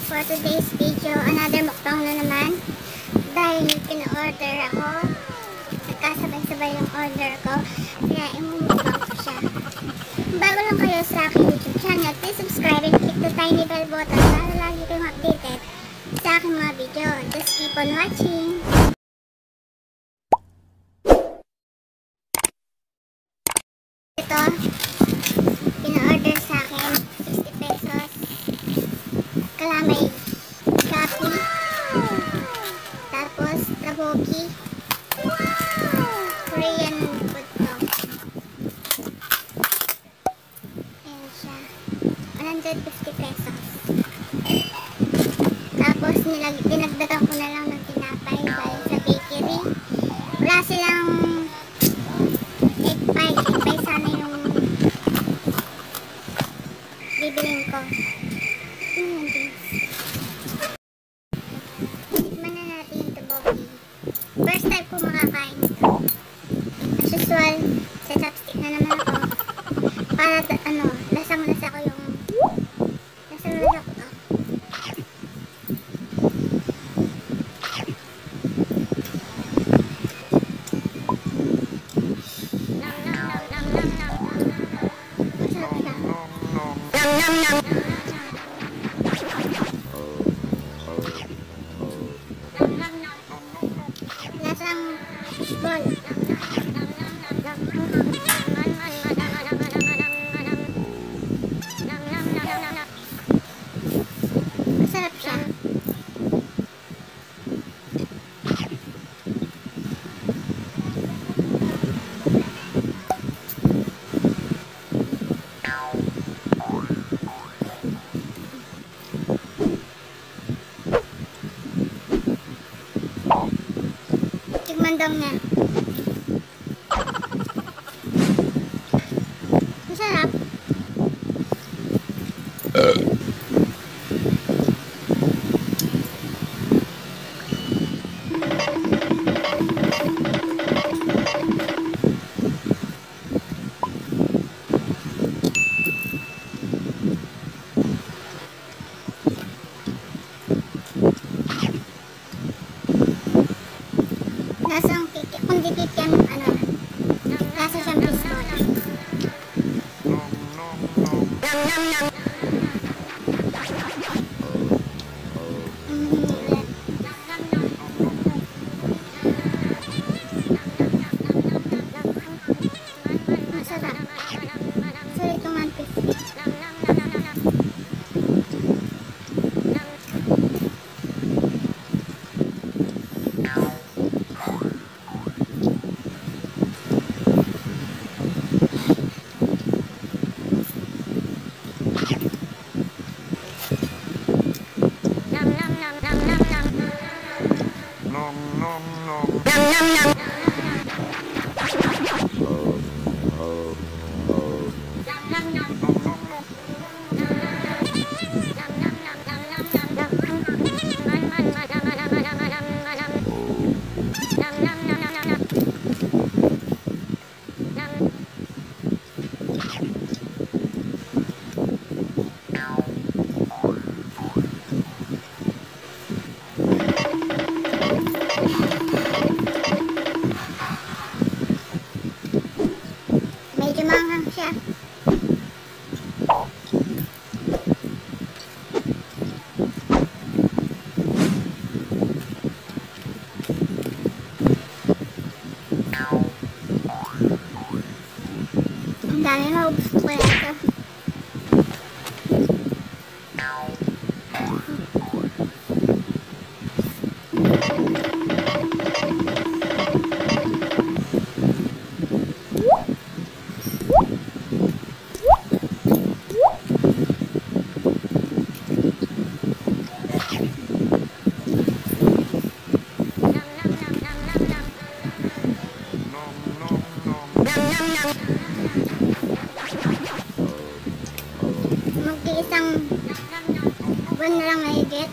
for today's video, another mukbang na naman. Dahil pina-order ako, nagkasabay-sabay yung order ko, kaya imumukbang ko siya. Bago lang kayo sa aking YouTube channel, please subscribe and click the tiny bell button para lagi kayong updated sa aking mga video. Just keep on watching! Ito, pina-order sa akin, 60 pesos. Kalamay Shopee. Tapos, Taboki. Korean food to. Ayan siya. 150 pesos. Tapos, dinagdagan ko na lang ng tinapay dahil sa bakery. Wala silang egg pie sana yung bibiling ko. Tikman na natin yung taboki. First time ko makakain ito. As usual, sa chopstick na naman ako. Para lasang-lasa ko yung lasang-lasa ko to. Lasang ball. Masarap siya. Tikman niya. Masarap. Lasang cake, kung di cake yan, lasa siyang biscuit. Masarap. So, ito 150. Medyo manghang siya. Ang dami maubos ko ito. Mag-iisang buwan na lang mahigit.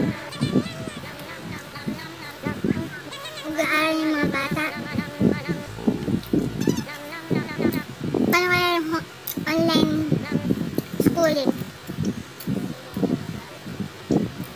Mag-aaral yung mga bata. Paano kaya yung online schooling?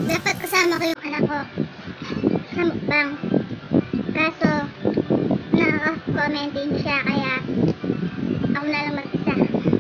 Dapat kasama ko yung anak ko sa mukbang. Kaso, nakaka-comment din siya, kaya ako na lang mag-isa.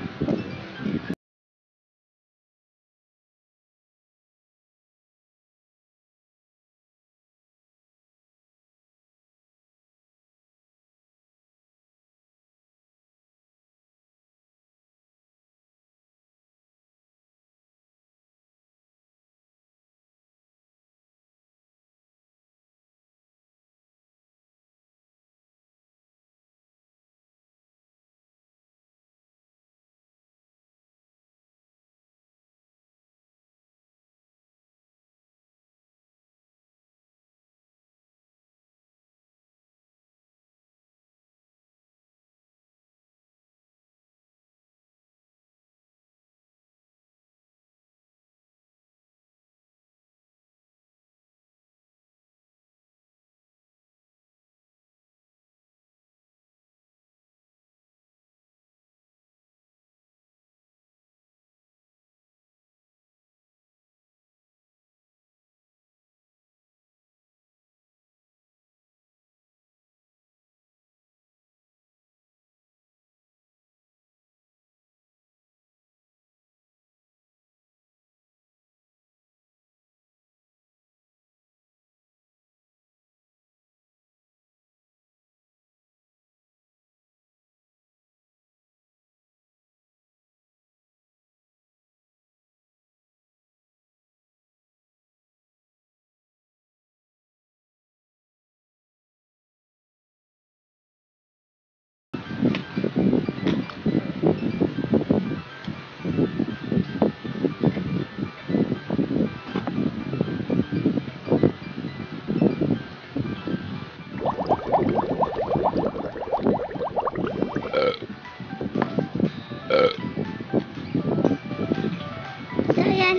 So, yan.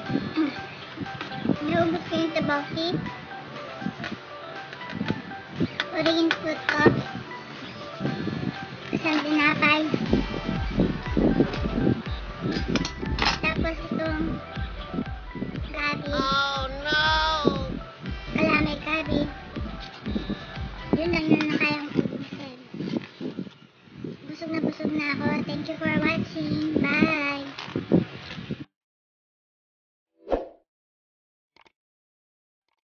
Naubos ko yung tabaki. Origin food ko. Isang tinapay. Tapos itong gabi. Oh no! Kalamay gabi. Yun lang yun na kayang ubusin. Busog na ako. Thank you for watching.